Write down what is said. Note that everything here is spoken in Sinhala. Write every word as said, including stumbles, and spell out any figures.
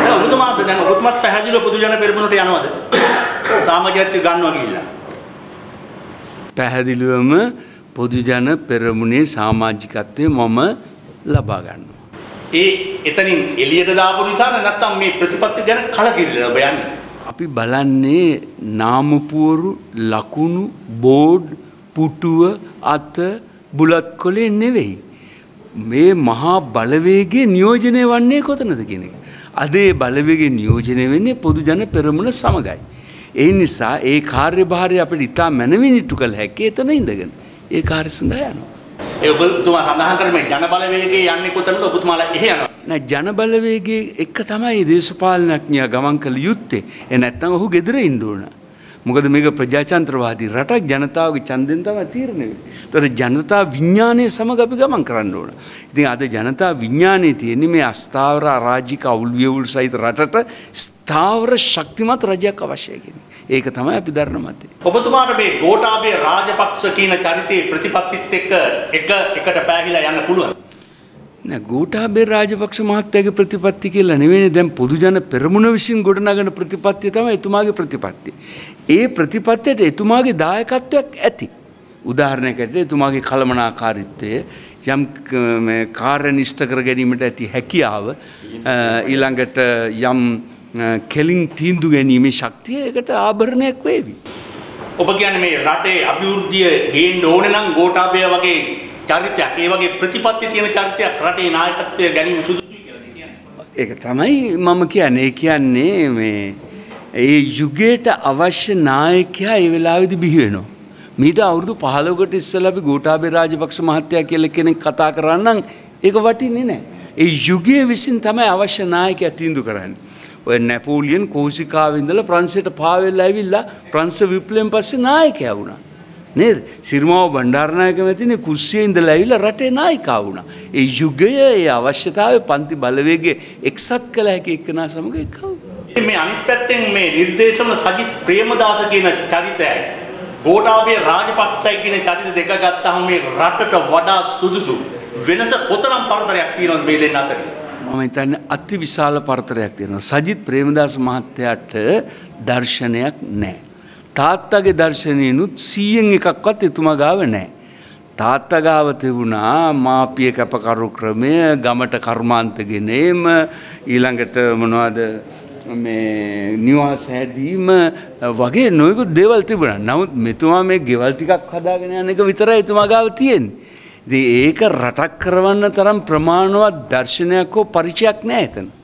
දැන් ඔබතුමාද දැන් ඔබතුමාත් පැහැදිලිව පොදු ජන පෙරමුණට යනවද? සමාජයත් ගන්නවා ගිහිල්ලා. පැහැදිලිවම පොදු ජන පෙරමුණේ සමාජිකත්වය මම ලබා ගන්නවා. ඒ එතනින් එළියට දාපු නිසා නැත්නම් මේ ප්‍රතිපත්ති ගැන කලකිරිලා ඔබ යන්නේ? අපි බලන්නේ නාමපුවරු ලකුණු බෝඩ් පුටුව අත බුලත් කොලේ නෙවෙයි. මේ මහා බලවේගයේ නියෝජනය වන්නේ කොතනද කියන එක. අද ඒ බලවේගයේ නියෝජනය වෙන්නේ පොදු ජන පෙරමුණ සමගයි. ඒ නිසා ඒ කාර්යභාරය අපිට ඉතා මැනවින් ඉටු කළ හැකි එතන ඉඳගෙන ඒ කාර්ය සඳහා යනවා. ඒ ඔබතුමා සඳහන් කර මේ ජන බලවේගයේ යන්නේ කොතනද? ඔබතුමාලා එහෙ යනවා. නෑ ජන බලවේගයේ එක තමයි දේශපාලනඥයා ගමන් කළ යුත්තේ. ඒ නැත්තම් ඔහු ගෙදර ඉන්න ඕන. මොකද මේක ප්‍රජාතන්ත්‍රවාදී රටක් ජනතාවගේ ඡන්දෙන් තමයි තීරණය වෙන්නේ. ඒතර ජනතා විඥානයේ සමග අපි ගමන් කරන්න ඕන. ඉතින් අද ජනතා විඥානයේ තියෙන්නේ මේ අස්ථාවර අරාජික අවුල් වියවුල් සහිත රටට ස්ථාවර ශක්තිමත් රජයක් අවශ්‍යයි කියන්නේ. ඒක තමයි අපි දරන මතය. ඔබතුමාට මේ ගෝඨාභය රාජපක්ෂ කියන චරිතයේ ප්‍රතිපත්තිත් එක්ක එක එකට පෑහිලා යන්න පුළුවන්. නෑ ගෝඨාභය රාජපක්ෂ මහත්තයාගේ ප්‍රතිපත්ති කියලා නෙවෙයි දැන් පොදු ජන පෙරමුණ විසින් ගොඩනගන ප්‍රතිපත්තිය තමයි එතුමාගේ ප්‍රතිපත්තිය. ඒ ප්‍රතිපත්තියට එතුමාගේ දායකත්වයක් ඇති. උදාහරණයකට එතුමාගේ කළමනාකාරීත්වය යම් මේ කාර්යනිෂ්ඨ කර ගැනීමට ඇති හැකියාව ඊළඟට යම් කෙලින් තීන්දුව ගැනීමේ ශක්තිය ඒකට ආභරණයක් වේවි. ඔබ කියන්නේ මේ රටේ අභිවෘද්ධිය ගේන්න ඕනේ නම් ගෝඨාභය වගේ චරිතයක් ඒ වගේ ප්‍රතිපත්ති තියෙන චරිතයක් රටේ නායකත්වය ගැනීම සුදුසුයි කියලා කියන්නේ. ඒක තමයි මම කියන්නේ. ඒ කියන්නේ මේ ඒ යුගයට අවශ්‍ය නායකයා ඒ වෙලාවේදී බිහි වෙනවා. මීට අවුරුදු පහළොවකට ඉස්සෙල්ලා අපි ගෝඨාභය රාජපක්ෂ මහත්තයා කියලා කෙනෙක් කතා කරා නම් ඒක වටින්නේ නැහැ. ඒ යුගයේ විසින් තමයි අවශ්‍ය නායකයා තීන්දුව කරන්නේ. ඔය නැපෝලියන් කෝසිකාවේ ඉඳලා ප්‍රංශයට පාවෙලා ඇවිල්ලා ප්‍රංශ විප්ලවයෙන් පස්සේ නායකයා වුණා. නේද? සිරිමාව බණ්ඩාරනායක මැතිනේ කුස්සියේ ඉඳලා ඇවිල්ලා රටේ නායකයා වුණා. ඒ යුගයේ ඒ අවශ්‍යතාවය පන්ති බලවේගයේ එක්සත් කළ හැකි එක්කනා සමග එක්කව. මේ අනිත් පැත්තෙන් මේ නිර්දේශන සජිත් ප්‍රේමදාස කියන චරිතයයි ගෝඨාභය රාජපක්ෂයි කියන චරිත දෙක ගත්තාම මේ රටට වඩා සුදුසු වෙනස කොතරම් පරතරයක් තියෙනවද මේ දෙන්න අතර? මම හිතන්නේ අති විශාල පරතරයක් තියෙනවා. සජිත් ප්‍රේමදාස මහත්තයාට දර්ශනයක් නැහැ. තාත්තගේ දර්ශනයනුත් සීයෙන් එකක්වත් එතුමා ගාව නැහැ. තාත්තා ගාව තිබුණා මාපිය කැපකරු ක්‍රමය, ගමට කර්මාන්ත ගෙනීම, ඊළඟට මොනවද මේ නිවාස හැදීම වගේ නොයෙකුත් දේවල් තිබුණා. නමුත් මෙතුමා මේ ගෙවල් ටිකක් හදාගෙන යන එක විතරයි එතුමා ගාව තියෙන්නේ. ඉතින් ඒක රටක් කරවන්න තරම් ප්‍රමාණවත් දර්ශනයක් හෝ පරිචයක් නැහැ එතන.